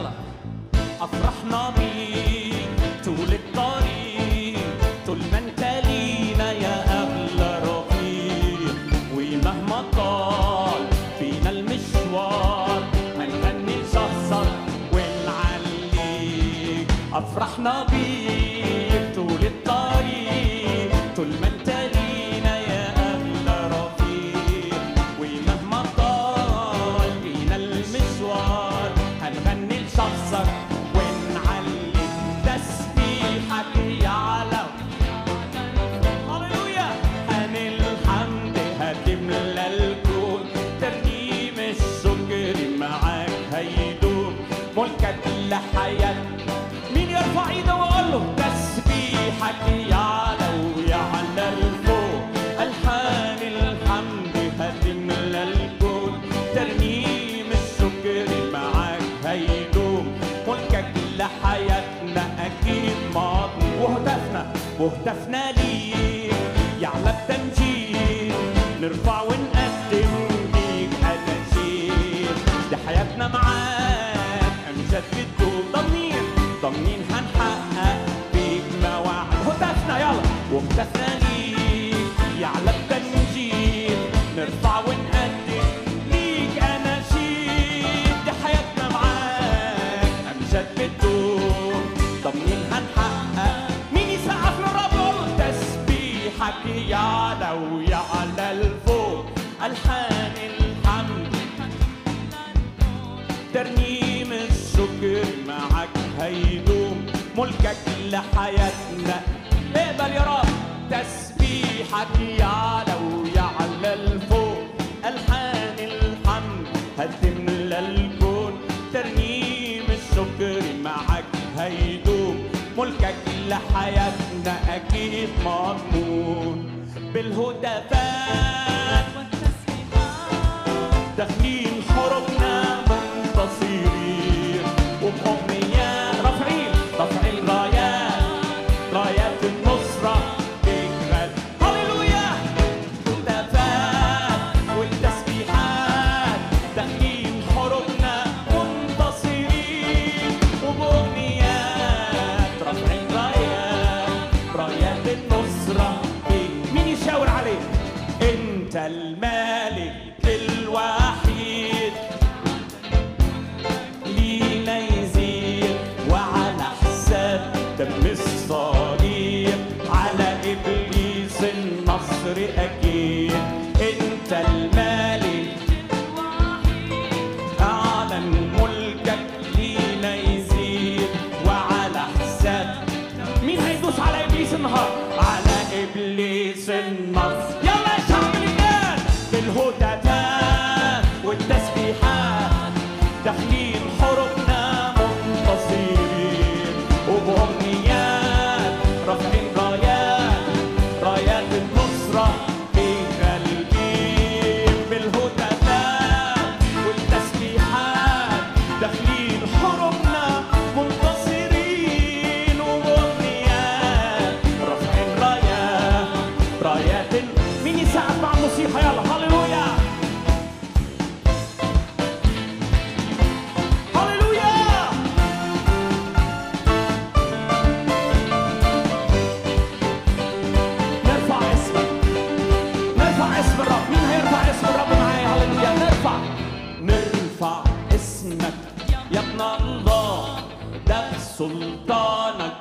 يلا. أفرحنا بيك طول الطريق، طول ما انت لينا يا أغلى رفيق، ومهما طال بينا المشوار هنغني نشخصك ونعليك. أفرحنا بيك طول الطريق، طول ما انت لينا يا أغلى رفيق، ومهما طال بينا المشوار هنغني لشخصك ونعلي تسبيحك يعلى. هللويا. عن الحمد هتملى الكون، ترنيم الشكر معاك هيدوم، ملكك لحياة. مين يرفع ايده ويقول له تسبيحك يعلى ويعلى الفوق، الحان الحمد هتملى الكون، ترنيم الشكر معاك هيدوم، ملكك لحياتنا اكيد ماضي. وهتفنا ليك يعلى التمجيد، نرفع ونقدم ليك اناشيد، دي حياتنا معاك امجاد بتدوم، ضامنين هنحقق بيك مواعيد. هتفنا يلا. وهتفنا ليك يعلى التمجيد، نرفع ونقدم ليك اناشيد، دي حياتنا معاك امجاد بتدوم، ضامنين هنحقق. مين يسقف للرب يقول تسبيحك يعلى ويعلى الفوق، الحان الحمد ترنيم الشكر معك هيدوم، ملكك لحياتنا. اقبل يا رب تسبيحك يعلى ويعلى الفوق، الحان الحمد هتملى الكون، ترنيم الشكر معك هيدوم، ملكك لحياتنا اكيد مضمون. بالهتافات داخلين حروبنا منتصرين، وبأمنيات رافعين رايات النصرة بجهاد. هللويا. الهتافات والتسبيحات داخلين حروبنا منتصرين، وبأمنيات رافعين رايات النصرة. مين يشاور عليه؟ انت الملك الوحيد، لينا يزيد وعلى حساب دم الصليب على ابليس النصر اكيد. انت الملك اعلن ملكك، لينا يزيد وعلى حساب. مين هيدوس على ابليس النهارده؟ على ابليس النصر. يلا يا شعب الجاد. بالهتافات والتسبيحات داخلين حروبنا منتصرين، وبأمنيات رافعين رايات النصرة في قلبين. بالهتافات والتسبيحات داخلين حروبنا منتصرين، وبأمنيات رافعين رايات. مين يسقف مع الموسيقى؟ يلا. هللويا. هللويا. نرفع اسم الرب. مين هيرفع اسم الرب معايا؟ هللويا. نرفع اسمك يا ابن الله، ده بسلطانك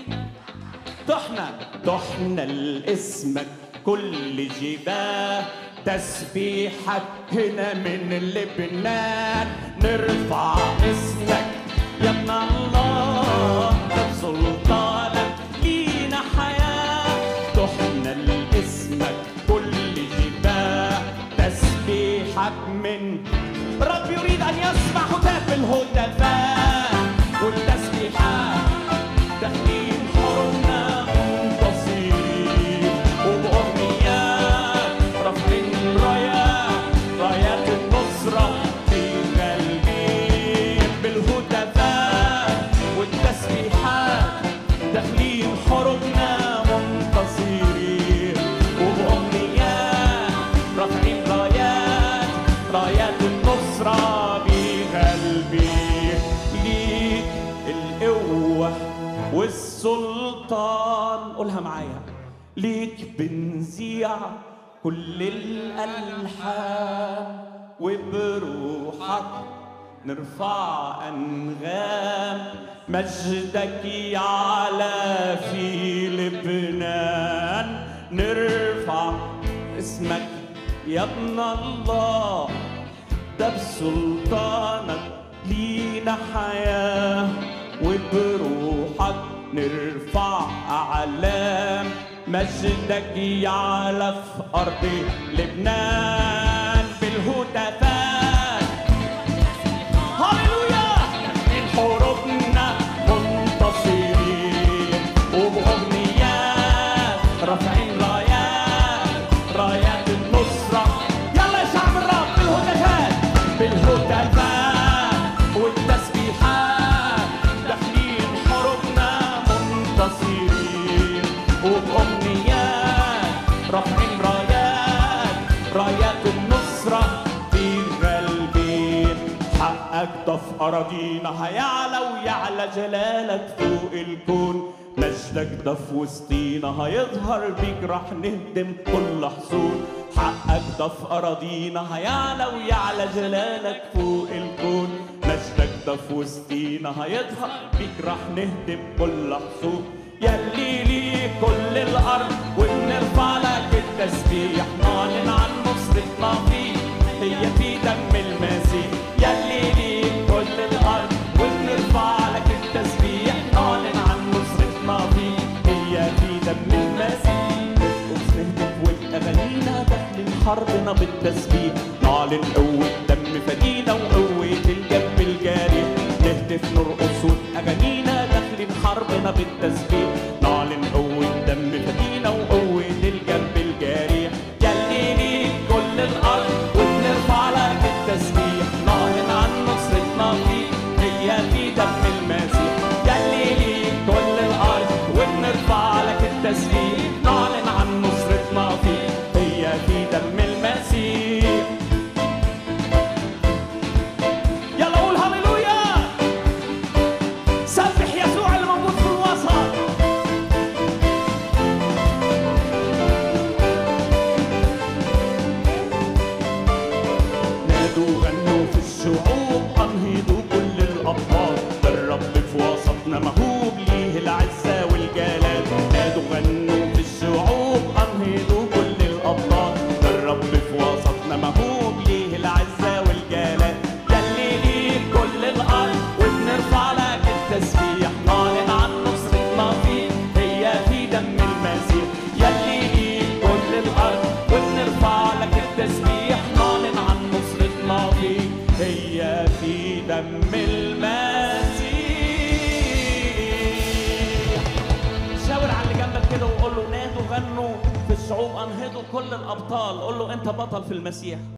تحنى لاسمك كل جباه، تسبيحك هنا من لبنان. نرفع اسمك يا ابن الله، ده بسلطانك لينا حياة، تحنى لاسمك كل جباه، تسبيحك من رب يريد ان يسمع هتاف. بالهتافات والتسبيحات داخلين حروبنا منتصرين، وبأمنيات رافعين رايات النصرة في قلبي. والسلطان. قولها معايا. ليك بنذيع كل الألحان، وبروحك نرفع أنغام، مجدك يعلى في لبنان. نرفع اسمك يا ابن الله، ده بسلطانك لينا حياة، وبروحك نرفع أعلام، مجدك يعلى في أرض لبنان. بالهتافات هللويا من حروبنا منتصرين، وبأغنيات رافعين رايات النصرة. يلا يا شعب الرب بالهتافات والتسبيحات، داخلين حروبنا منتصرين، وبأغنيات رافعين رايات النصرة في غالبين. حقك ده في أراضينا هيعلى، ويعلى جلالك فوق الكون. مجدك ده في وسطينا هيظهر، بيك رح نهدم كل حصون. حقك ده في أراضينا هيعلى، ويعلى جلالك فوق الكون. مجدك ده في وسطينا هيظهر، بيك رح نهدم كل حصون. يلي ليك كل الأرض وبنرفع لك التسبيح، نعلن عن نصرتنا فيك هي في دم المسيح. يلي ليك كل الأرض وبنرفع لك التسبيح، نعلن عن نصرتنا فيك هي في دم المسيح. نرقص نهتف وأغانينا داخلين حربنا بالتسبيح، نعلن قوة دم فدينا وقوة الجنب الجارح. نهتف نرقص وأغانينا داخلين حربنا بالتسبيح، نعلن قوة دم فدينا وقوة الجنب الجارح. يلي ليك كل الأرض وبنرفع لك التسبيح، نعلن عن نصرتنا فيك هي في دم المسيح. يلي ليك كل الأرض وبنرفع لك التسبيح، نعلن عن نصرتنا فيك هي في دم المسيح. يلا قول هللويا، سبح يسوع اللي موجود في الوسط. نادوا غنوا في الشعوب، انهضوا كل الابطال، ده الرب في وسطنا مهوب ليه العزه والجلال. نادوا غنوا في الشعوب، انهضوا كل الابطال، ده الرب في وسطنا مهوب ليه العزه والجلال. يلي ليك كل الارض وبنرفع لك التسبيح، نعلن عن نصرتنا فيك هي في دم المسيح. يلي ليك كل الارض وبنرفع لك التسبيح، نعلن عن نصرتنا فيك هي في دم المسيح. شاور على اللي جنبك كده وقول له نادوا غنوا في الشعوب، انهضوا كل الابطال. قول له انت بطل في المسيح.